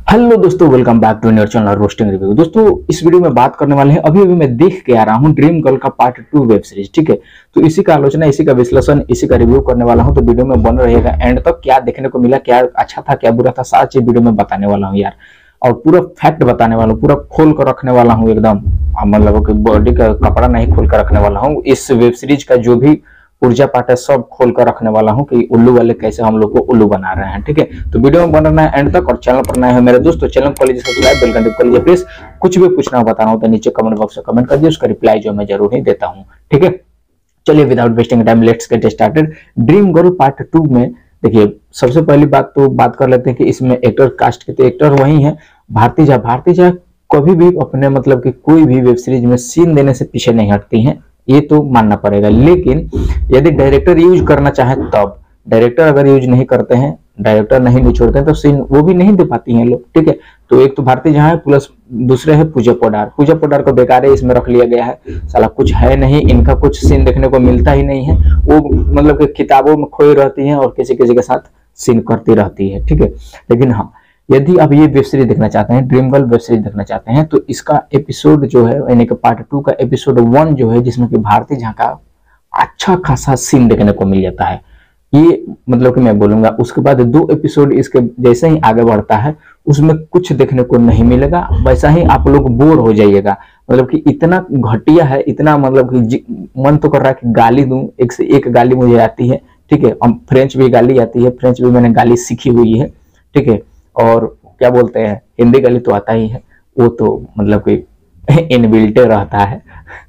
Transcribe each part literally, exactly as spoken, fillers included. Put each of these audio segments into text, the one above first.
Hello दोस्तों, welcome back to newer channel roasting review. दोस्तों इस वीडियो में बात करने वाले हैं, अभी अभी मैं देख के आ रहा हूं ड्रीम गर्ल का पार्ट टू वेब सीरीज। ठीक है, तो इसी का आलोचना, इसी का विश्लेषण, इसी का रिव्यू करने वाला हूं। तो वीडियो में बन रहेगा एंड तक। क्या देखने को मिला, क्या अच्छा था, क्या बुरा था, सारी चीज वीडियो में बताने वाला हूँ यार। और पूरा फैक्ट बताने वाला हूँ, पूरा खोल कर रखने वाला हूँ एकदम। मतलब बॉडी का कपड़ा नहीं खोल कर रखने वाला हूँ। इस वेब सीरीज का जो भी ऊर्जा पाठ है सब खोल कर रखने वाला हूं कि उल्लू वाले कैसे हम लोग को उल्लू बना रहे हैं। ठीक है, तो वीडियो में बनना है एंड तक। और चैनल पर नए हैं मेरे दोस्तों, चैनल को लीजिए सब्सक्राइब, बेल घंटी को लीजिए प्रेस। कुछ भी पूछना हो बताना हो तो नीचे कमेंट बॉक्स में कमेंट कर दिए, उसका रिप्लाई जो मैं जरूर ही देता हूं। ठीक है, चलिए without wasting time let's get started. Dream girl part two में देखिए, सबसे पहली बात तो बात कर लेते हैं कि इसमें एक्टर कास्ट के, तो एक्टर वही है भारती झा। भारती झा कभी भी अपने मतलब कि कोई भी वेब सीरीज में सीन देने से पीछे नहीं हटती हैं, ये तो मानना पड़ेगा। लेकिन यदि डायरेक्टर यूज करना चाहे तब, डायरेक्टर अगर यूज नहीं करते हैं, डायरेक्टर नहीं निचोड़ते हैं तो सीन वो भी नहीं दे पाती हैं लोग। ठीक है, तो एक तो भारती जहां है, प्लस दूसरे है पूजा पोडार। पूजा पोडार को बेकार है इसमें रख लिया गया है, साला कुछ है नहीं, इनका कुछ सीन देखने को मिलता ही नहीं है। वो मतलब कि किताबों में खोई रहती हैं और किसी किसी के साथ सीन करती रहती है। ठीक है, लेकिन हाँ, यदि आप ये वेब सीरीज देखना चाहते हैं, ड्रीम गर्ल वेब सीरीज देखना चाहते हैं, तो इसका एपिसोड जो है यानी कि पार्ट टू का एपिसोड वन जो है, जिसमें कि भारती झा का अच्छा खासा सीन देखने को मिल जाता है, ये मतलब कि मैं बोलूंगा। उसके बाद दो एपिसोड इसके जैसे ही आगे बढ़ता है उसमें कुछ देखने को नहीं मिलेगा, वैसा ही आप लोग बोर हो जाइएगा। मतलब कि इतना घटिया है, इतना मतलब कि मन तो कर रहा है कि गाली दूं, एक से एक गाली मुझे आती है। ठीक है, हम फ्रेंच भी गाली आती है, फ्रेंच भी मैंने गाली सीखी हुई है। ठीक है, और क्या बोलते हैं, हिंदी गाली तो आता ही है, वो तो मतलब कि इनबिल्टे रहता है।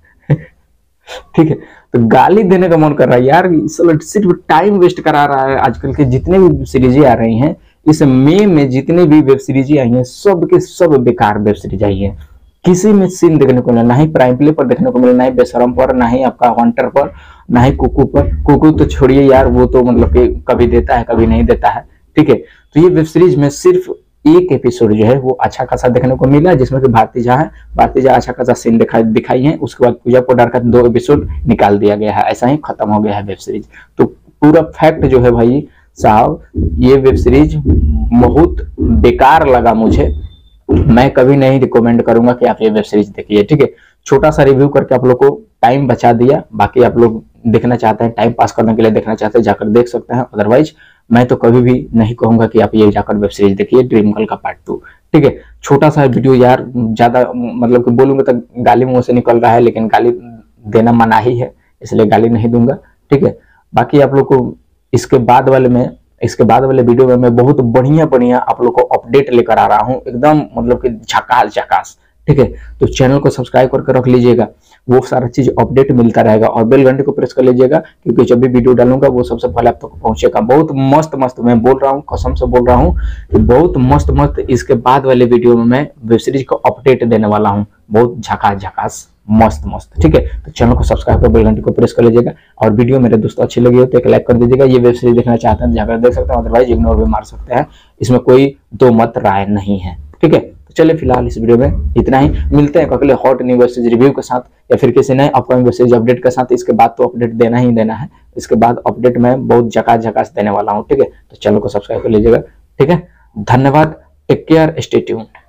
ठीक है, तो गाली देने का मन कर रहा है यार, सिर्फ टाइम वेस्ट करा रहा है। आजकल के जितने भी सीरीजें आ रही हैं, इस मई में जितने भी वेब सीरीजें आई हैं, सब के सब बेकार वेब सीरीज आई है। किसी में सीन देखने को मिला, ना ही प्राइम प्ले पर देखने को मिला, ना ही बेशरम पर, ना ही आपका हंटर पर, ना ही कुकू पर। कुकू तो छोड़िए यार, वो तो मतलब कि कभी देता है कभी नहीं देता है। ठीक है, तो ये वेब सीरीज में सिर्फ एक एपिसोड जो है वो अच्छा खासा देखने को मिला, जिसमें कि भारती झा है। भारती झा अच्छा खासा सीन दिखाई दिखाई है। उसके बाद पूजा पोडार का दो एपिसोड निकाल दिया गया है, ऐसा ही खत्म हो गया है वेब सीरीज। तो पूरा फैक्ट जो है भाई साहब, ये वेब सीरीज बहुत बेकार लगा मुझे। मैं कभी नहीं रिकमेंड करूंगा कि आप ये वेब सीरीज देखिए। ठीक है, छोटा सा रिव्यू करके आप लोग को टाइम बचा दिया। बाकी आप लोग देखना चाहते हैं, टाइम पास करने के लिए देखना चाहते हैं, जाकर देख सकते हैं। अदरवाइज मैं तो कभी भी नहीं कहूंगा कि आप ये जाकर वेब सीरीज देखिए ड्रीम गर्ल का पार्ट टू। ठीक है, छोटा सा वीडियो यार, ज्यादा मतलब कि बोलूंगा तो गाली मुंह से निकल रहा है, लेकिन गाली देना मना ही है, इसलिए गाली नहीं दूंगा। ठीक है, बाकी आप लोग को इसके बाद वाले में इसके बाद वाले वीडियो में मैं बहुत बढ़िया बढ़िया आप लोग को अपडेट लेकर आ रहा हूँ, एकदम मतलब कि झकास झकास। ठीक है, तो चैनल को सब्सक्राइब करके रख लीजिएगा, वो सारा चीज अपडेट मिलता रहेगा। और बेल घंटे को प्रेस कर लीजिएगा, क्योंकि जब भी वीडियो डालूंगा वो सबसे पहले आप तक पहुंचेगा। बहुत मस्त मस्त, मैं बोल रहा हूँ, कसम से बोल रहा हूँ कि बहुत मस्त मस्त इसके बाद वाले वीडियो में मैं वेब सीरीज को अपडेट देने वाला हूँ, बहुत झकास झकास मस्त मस्त। ठीक है, तो चैनल को सब्सक्राइब कर बेल घंटी को प्रेस कर लीजिएगा। और वीडियो मेरे दोस्तों अच्छी लगी हो तो एक लाइक कर दीजिएगा। ये वेब सीरीज देखना चाहते हैं जाकर देख सकते हैं, अदरवाइज इग्नोर भी मार सकते हैं, इसमें कोई दो मत राय नहीं है। ठीक है, तो चलिए फिलहाल इस वीडियो में इतना ही। मिलते हैं अगले hot new web series review के साथ, या फिर किसी नए अपकमिंग वेब सीरीज अपडेट के साथ। इसके बाद तो अपडेट देना ही देना है, इसके बाद अपडेट मैं बहुत झकास झकास देने वाला हूँ। ठीक है, तो चैनल को सब्सक्राइब कर लीजिएगा। ठीक है, धन्यवाद, टेक केयर, स्टे ट्यून्ड।